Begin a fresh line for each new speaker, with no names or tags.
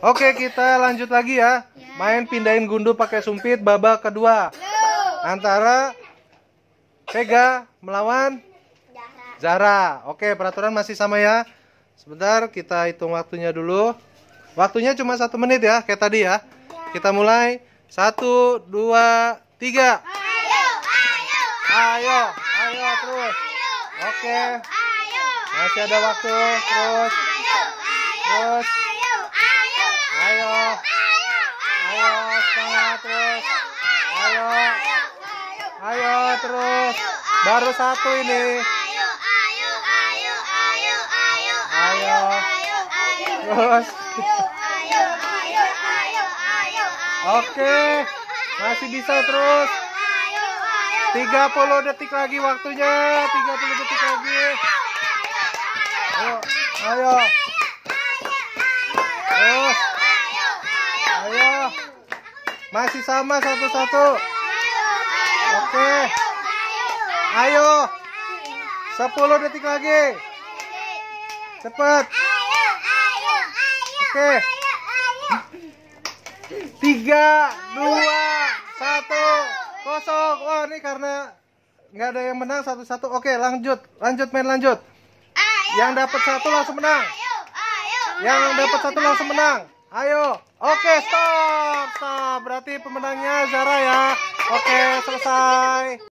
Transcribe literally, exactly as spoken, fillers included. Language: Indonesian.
Oke, kita lanjut lagi ya. Main pindahin gundu pakai sumpit babak kedua. Antara Vega melawan Zara. Oke, peraturan masih sama ya. Sebentar, kita hitung waktunya dulu. Waktunya cuma satu menit ya, kayak tadi ya. Kita mulai. Satu, dua, tiga.
Ayo, ayo,
Ayo, ayo terus. Oke. Masih ada waktu. Terus. Terus. Ayo. Ayo, semangat terus. Ayo. Ayo terus. Baru satu ini. Ayo. Terus. Oke. Masih bisa terus. tiga puluh detik lagi waktunya. tiga puluh detik lagi. Ayo. Ayo. Terus. Ayo. Masih sama satu-satu. Oke. Ayo. sepuluh detik lagi. Cepat. Oke. tiga, dua, satu, kosong. Wah, ini karena nggak ada yang menang satu-satu. Oke, lanjut. Lanjut main lanjut. Yang dapat satu langsung menang. Yang dapat satu langsung menang. Ayo. Oke, stop. Stop. Berarti pemenangnya Zara ya. Oke, selesai.